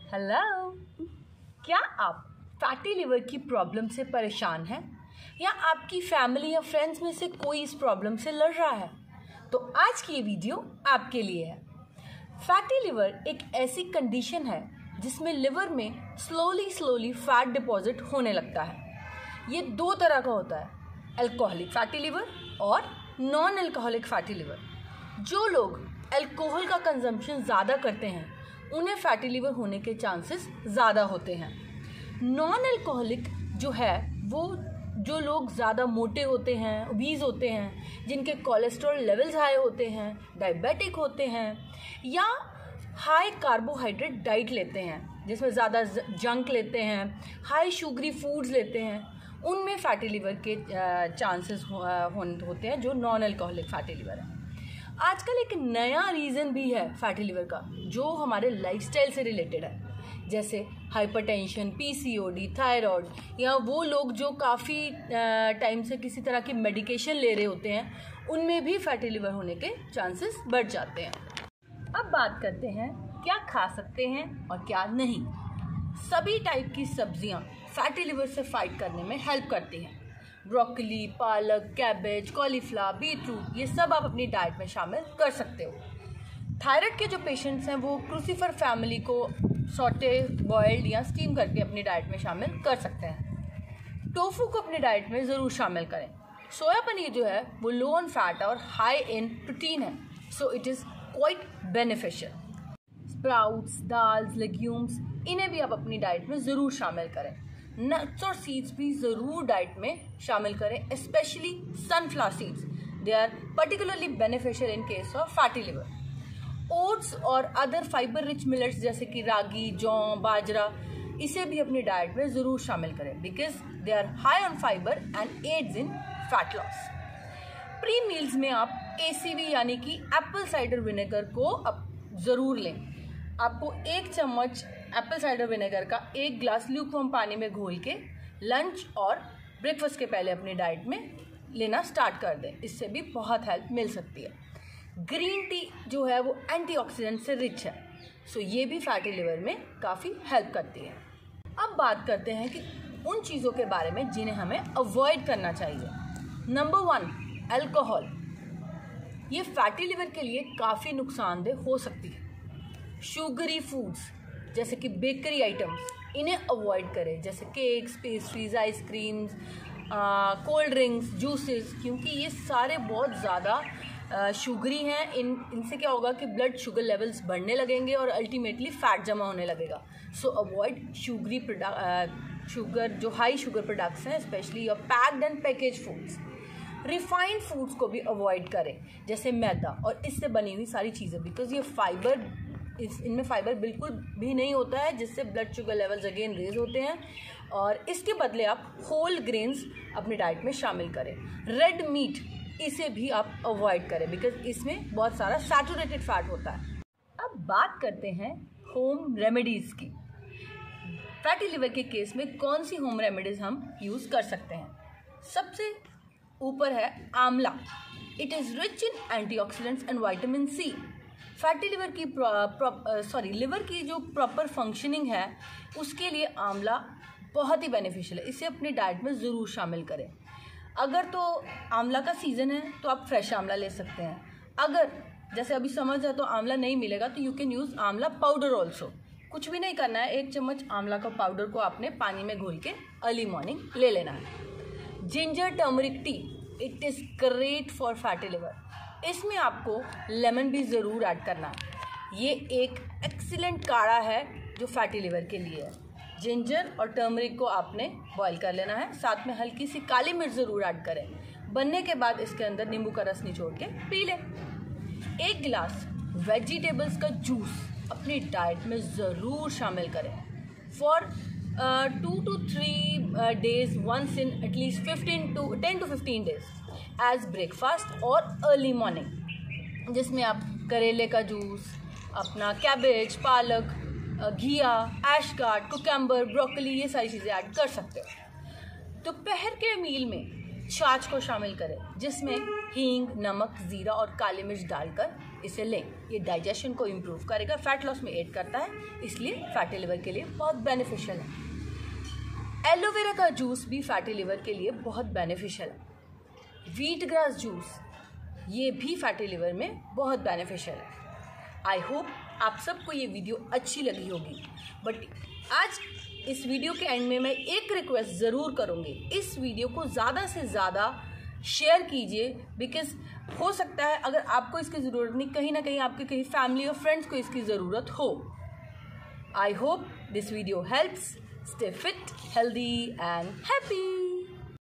Hello, क्या आप fatty liver की प्रॉब्लम से परेशान हैं या आपकी फैमिली या फ्रेंड्स में से कोई इस प्रॉब्लम से लड़ रहा है? तो आज की ये वीडियो आपके लिए है। फैटी लिवर एक ऐसी कंडीशन है जिसमें लिवर में स्लोली फैट डिपॉजिट होने लगता है। ये दो तरह का होता है, अल्कोहलिक फैटी लिवर और नॉन अल्कोहलिक फैटी लिवर। जो लोग अल्कोहल का कंजम्पशन ज़्यादा करते हैं उन्हें फैटी लिवर होने के चांसेस ज़्यादा होते हैं। नॉन अल्कोहलिक जो है वो जो लोग ज़्यादा मोटे होते हैं, ओबीज होते हैं, जिनके कोलेस्ट्रॉल लेवल्स हाई होते हैं, डायबिटिक होते हैं या हाई कार्बोहाइड्रेट डाइट लेते हैं जिसमें ज़्यादा जंक लेते हैं, हाई शुगरी फूड्स लेते हैं, उनमें फैटी लिवर के चांसेस होते हैं जो नॉन अल्कोहलिक फैटी लिवर है। आजकल एक नया रीज़न भी है फैटी लिवर का जो हमारे लाइफस्टाइल से रिलेटेड है, जैसे हाइपरटेंशन, पीसीओडी, थायराइड, या वो लोग जो काफ़ी टाइम से किसी तरह की मेडिकेशन ले रहे होते हैं उनमें भी फैटी लिवर होने के चांसेस बढ़ जाते हैं। अब बात करते हैं क्या खा सकते हैं और क्या नहीं। सभी टाइप की सब्जियां फैटी लिवर से फाइट करने में हेल्प करती हैं। ब्रोकली, पालक, कैबेज, कॉलीफ्लावर, बीटरूट, ये सब आप अपनी डाइट में शामिल कर सकते हो। थायराइड के जो पेशेंट्स हैं वो क्रूसीफर फैमिली को सॉटे, बॉइल्ड या स्टीम करके अपनी डाइट में शामिल कर सकते हैं। टोफू को अपनी डाइट में ज़रूर शामिल करें। सोया पनीर जो है वो लो ऑन फैट और हाई इन प्रोटीन है, so it is quite beneficial. Sprouts, dals, legumes, इन्हें भी आप अपनी डाइट में ज़रूर शामिल करें। नट्स और सीड्स भी ज़रूर डाइट में शामिल करें, specially sunflower seeds. They are particularly beneficial in case of fatty liver. Oats और अदर फाइबर रिच मिलेट्स जैसे कि रागी, जौ, बाजरा, इसे भी अपनी डाइट में ज़रूर शामिल करें because they are high on fibre and aids in fat loss. Pre meals में आप ACV यानी कि एप्पल साइडर विनेगर को अब ज़रूर लें। आपको 1 चम्मच एप्पल साइडर विनेगर का 1 ग्लास ल्यूकवार्म पानी में घोल के लंच और ब्रेकफास्ट के पहले अपनी डाइट में लेना स्टार्ट कर दें। इससे भी बहुत हेल्प मिल सकती है। ग्रीन टी जो है वो एंटीऑक्सीडेंट से रिच है, सो ये भी फैटी लिवर में काफ़ी हेल्प करती है। अब बात करते हैं कि उन चीज़ों के बारे में जिन्हें हमें अवॉइड करना चाहिए। Number 1, alcohol. ये फैटी लिवर के लिए काफ़ी नुकसानदेह हो सकती है। शुगरी फूड्स जैसे कि बेकरी आइटम्स, इन्हें अवॉइड करें, जैसे cakes, pastries, ice creams, cold drinks, juices, क्योंकि ये सारे बहुत ज़्यादा शुगरी हैं। इनसे क्या होगा कि ब्लड शुगर लेवल्स बढ़ने लगेंगे और अल्टीमेटली फैट जमा होने लगेगा। सो अवॉइड शुगर जो हाई शुगर प्रोडक्ट्स हैं, specially your packed and package foods. Refined foods को भी अवॉइड करें जैसे मैदा और इससे बनी हुई सारी चीज़ें, बिकॉज ये फाइबर इनमें फाइबर बिल्कुल भी नहीं होता है जिससे blood sugar levels again raise होते हैं। और इसके बदले आप होल ग्रेन्स अपनी डाइट में शामिल करें। रेड मीट, इसे भी आप अवॉइड करें बिकॉज इसमें बहुत सारा सैचुरेटेड फैट होता है। अब बात करते हैं होम रेमेडीज़ की। फैटी लिवर के केस में कौन सी होम रेमेडीज़ हम यूज़ कर सकते हैं? सबसे ऊपर है amla. It is rich in antioxidants and vitamin C। Fatty liver की लिवर की जो प्रॉपर फंक्शनिंग है उसके लिए आंवला बहुत ही बेनिफिशियल है। इसे अपनी डाइट में ज़रूर शामिल करें। अगर तो आंवला का सीज़न है तो आप फ्रेश आंवला ले सकते हैं। अगर जैसे अभी समझ है तो आंवला नहीं मिलेगा तो you can use amla powder also. कुछ भी नहीं करना है, 1 चम्मच आंवला का पाउडर को आपने पानी में घोल के अर्ली मॉर्निंग ले लेना है। Ginger turmeric tea, it is great for fatty liver. इसमें आपको लेमन भी ज़रूर ऐड करना है। ये एक एक्सीलेंट काढ़ा है जो फैटी लिवर के लिए है। जिंजर और टर्मरिक को आपने बॉईल कर लेना है, साथ में हल्की सी काली मिर्च ज़रूर ऐड करें। बनने के बाद इसके अंदर नींबू का रस निचोड़ के पी लें। 1 गिलास वेजिटेबल्स का जूस अपनी डाइट में ज़रूर शामिल करें for 2 to 3 days once in at least 10 to 15 days as breakfast और अर्ली मॉर्निंग, जिसमें आप करेले का जूस, अपना कैबेज, पालक, घिया, एशगार्ड, कुकम्बर, ब्रोकली, ये सारी चीज़ें ऐड कर सकते हो। दोपहर के मील में छाछ को शामिल करें जिसमें हींग, नमक, ज़ीरा और काली मिर्च डालकर इसे लें। ये डाइजेशन को इम्प्रूव करेगा, फैट लॉस में एड करता है, इसलिए फैटी लिवर के लिए बहुत बेनिफिशियल है। एलोवेरा का जूस भी फैटी लिवर के लिए बहुत बेनिफिशियल है। व्हीट ग्रास जूस ये भी फैटी लिवर में बहुत बेनिफिशियल है। आई होप आप सबको ये वीडियो अच्छी लगी होगी, बट आज इस वीडियो के एंड में मैं एक रिक्वेस्ट ज़रूर करूँगी, इस वीडियो को ज़्यादा से ज़्यादा शेयर कीजिए, बिकॉज हो सकता है अगर आपको इसकी ज़रूरत नहीं, कहीं ना कहीं आपके कहीं फैमिली और फ्रेंड्स को इसकी ज़रूरत हो। I hope this video helps. Stay fit, healthy and happy.